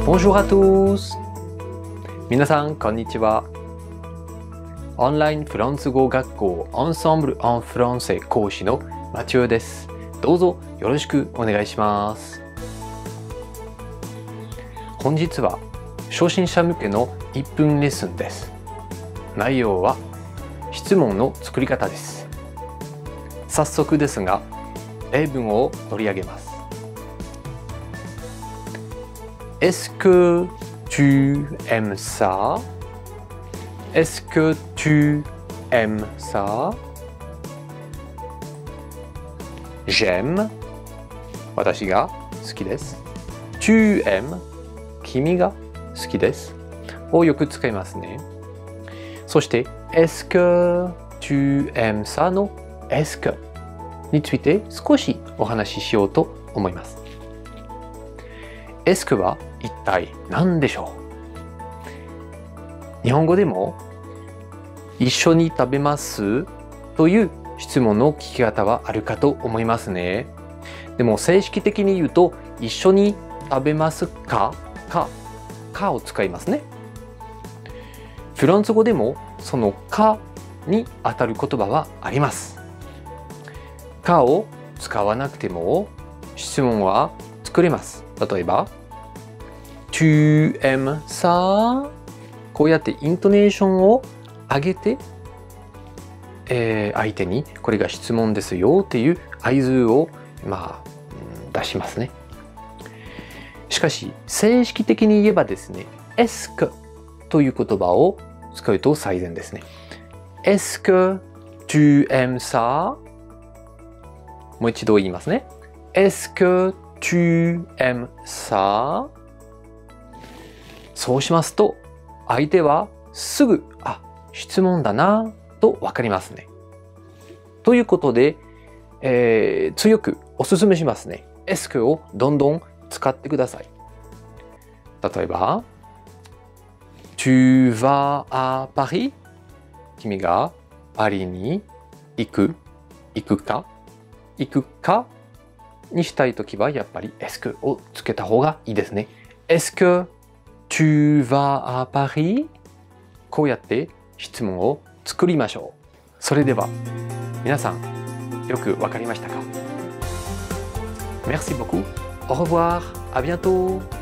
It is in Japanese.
Bonjour à tous! 皆さん、こんにちは。オンラインフランス語学校 Ensemble en Français 講師のマチューです。どうぞよろしくお願いします。本日は初心者向けの1分レッスンです。内容は質問の作り方です。早速ですが、例文を取り上げます。Est-ce que tu aimes ça? Est-ce que tu aimes ça? J'aime 私が好きです。Tu aimes 君が好きですをよく使いますね。そして Est-ce que tu aimes ça の Est-ce que について少しお話ししようと思います。エスクは一体何でしょう？日本語でも一緒に食べますという質問の聞き方はあるかと思いますね。でも正式的に言うと一緒に食べますかを使いますね。フランス語でもそのかに当たる言葉はあります。かを使わなくても質問は作れます。例えば、Tu aimes ça? こうやってイントネーションを上げて、相手にこれが質問ですよっていう合図を、出しますね。しかし、正式的に言えばですね、Est-ce que という言葉を使うと最善ですね。Est-ce que tu aimes ça? もう一度言いますね。Est-ce que tu aimes ça? そうしますと、相手はすぐ、質問だなとわかりますね。ということで、強くお勧めしますね。Est-ce que をどんどん使ってください。例えば、Tu vas à Paris? 君がパリに行くかにしたいときはやっぱり Est-ce que をつけた方がいいですね。Est-ce que tu vas à Paris? こうやって質問を作りましょう。それでは皆さんよくわかりましたか？ Merci beaucoup. Au revoir. À bientôt.